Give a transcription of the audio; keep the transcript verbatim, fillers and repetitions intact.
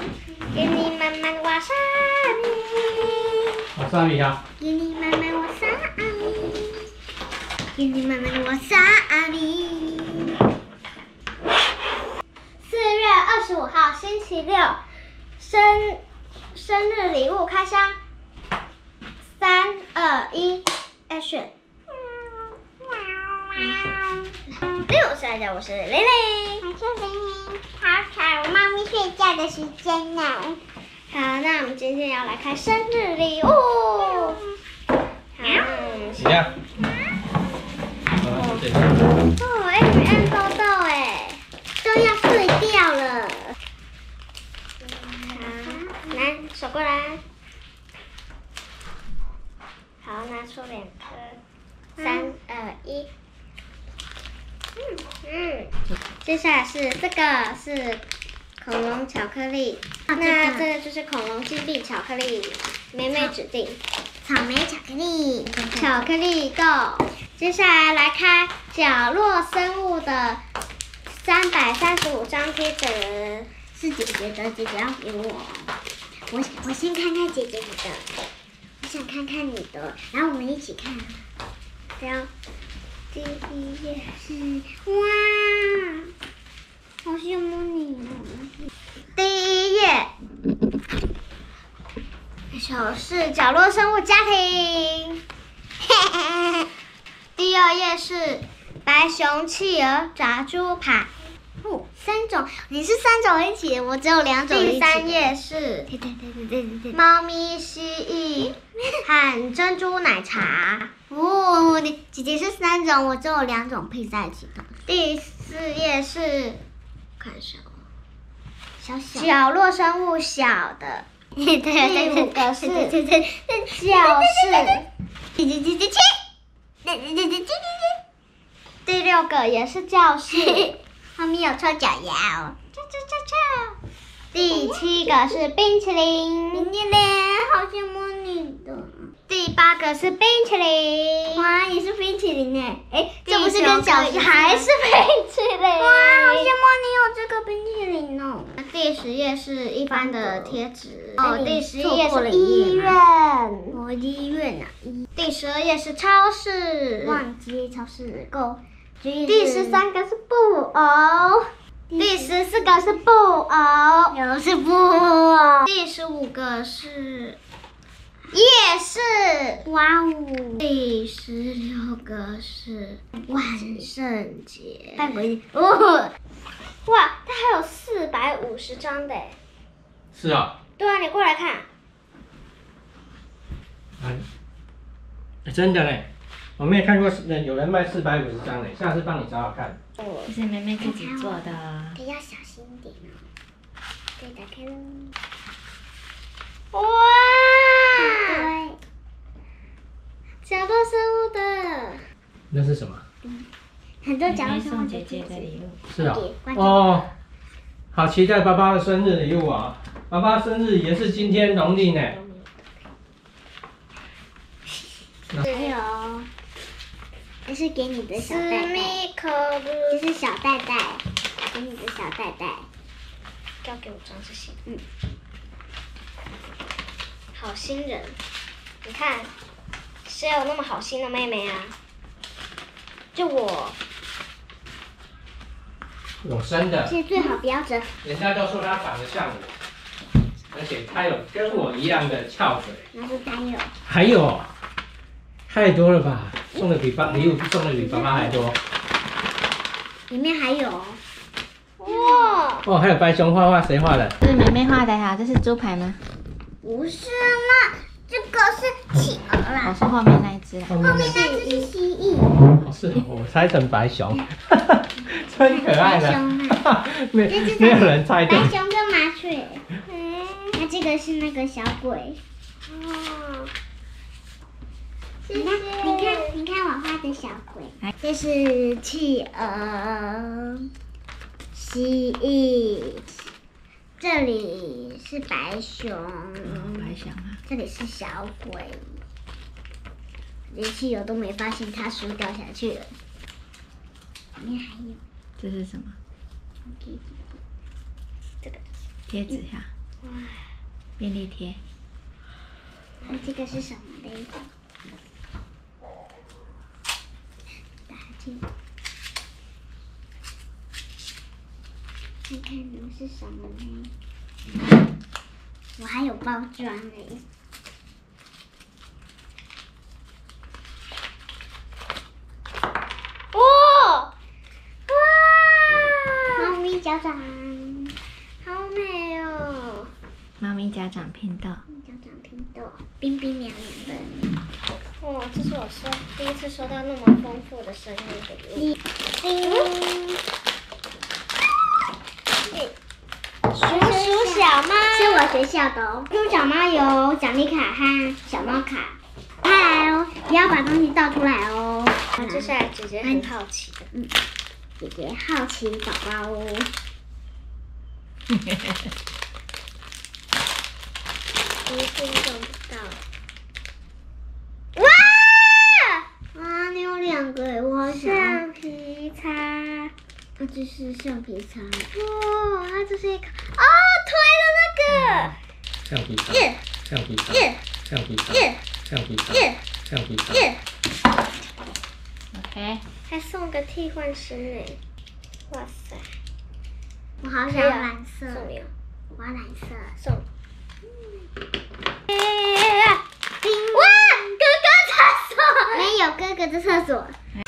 给你慢慢瓦萨米， 瓦萨米啊！ 给你慢慢瓦萨米，给你慢慢瓦萨米。四月二十五号星期六，生生日礼物开箱。三二一 ，Action！ 六岁的我是蕾蕾， 我是玲玲，好巧，我妈咪睡觉的时间呢。 好，那我们今天要来开生日礼物。好， 怎样？哦， 哦 ，M M 豆豆哎，都要碎掉了。好，来，手过来。好，拿出两颗。三二一。嗯嗯，接下来是这个是恐龙巧克力，那这个就是恐龙金币巧克力，妹妹指定。 草莓巧克力， 巧克力豆。接下来来开角落生物的三百三十五张贴纸， 是姐姐的，姐姐要给我。我我先看看姐姐你的，我想看看你的，然后我们一起看。 然后第一页是哇，好羡慕你哦。 第一页，就是角落生物家庭。第二页是白熊、企鹅、炸猪排。 哦，三种，你是三种一起，我只有两种一起。 第三页是对对对对对对对。 猫咪、蜥蜴和珍珠奶茶。 哦，你姐姐是三种，我只有两种配在一起的。 第四页是看一下， 小小角落生物小的。 对对对， 第五个是对对对教室。 对对对对对对对对对对。 第六个也是教室。 后面有臭脚丫哦。 cha cha cha cha。第七个是冰淇淋。 冰淇淋，好羡慕你的。 第八个是冰淇淋。 哇，也是冰淇淋哎！哎， 这这不是跟小学还是冰淇淋？ 哇，好羡慕你有这个冰淇淋哦。 第十页是一般的贴纸。 哦， 第十一页是医医院。 我医院啊。 第十二页是超市。 忘记超市购。 第十三个是布偶。第十四个是布偶。 又是布偶。 第十五个是夜市。 哇哦！ 第十六个是万圣节。 拜鬼哦！哇，它还有四百五十张的。 是啊。 对啊，你过来看。 哎，真的嘞，我没有看过有人卖四百五十张嘞，下次帮你找找看。 这是妹妹自己做的。 得要小心一点哦。对，打开喽。 哇！ 对。 角落生物的。 那是什么？ 很多角落妹妹生物的送姐姐贴纸。 的礼物。 是啊。 关注哦，好期待爸爸的生日礼物啊！爸爸生日也是今天农历呢。 还有，这是给你的小袋袋， 可这是小袋袋，给你的小袋袋。 交给我装这些。 嗯。 好心人，你看，谁有那么好心的妹妹啊？就我。 我生的。 现在最好不要折。 人家都说他长得像我，而且他有跟我一样的翘嘴。 然后还有。 还有。太多了吧，送的比爸礼物送的比爸爸还多。 里面还有。 哇！ 哦，还有白熊画画，谁画的？ 这是妹妹画的哈，这是猪排吗？ 不是啦，这个是企鹅我啦， 是后面那一只啦。 后面后面那只是蜥蜴。 哦是我猜成白熊，真可爱的。没没有人猜对。 白熊跟麻雀。嗯，那这个是那个小鬼。 哦。 你看，你看，你看我画的小鬼，这是企鹅、蜥蜴，这里是白熊， 白熊啊， 这里是小鬼，连汽油都没发现它书掉下去了。里面还有， 这是什么？ 这个贴纸呀。 便利贴。 这个是什么嘞？打进，看看能是什么呢？我还有包装嘞。 哇哇， 猫咪脚掌， 好美哦！ 猫咪家长拼豆。 脚掌拼豆，冰冰凉凉的。 哇，这是我收第一次收到那么丰富的生日礼物。 叮， 鼠鼠小猫是我学校的哦。猪小猫有奖励卡和小猫卡，快来哦！不要把东西倒出来哦。 接下来姐姐很好奇的， 嗯，姐姐好奇宝宝哦。 一定用不到。 哇！啊，你有两个耶，我好想要。 橡皮擦， 啊，这是橡皮擦。 哇，它这是一个哦，推的橡皮擦， 耶橡皮擦， 耶橡皮擦， 耶橡皮擦， 耶橡皮擦。 那个耶， OK。 还送个替换芯呢，哇塞！ 我好想要蓝色， 送你哦， 我要蓝色。 送。哇，哥哥厕所。 没有哥哥的厕所。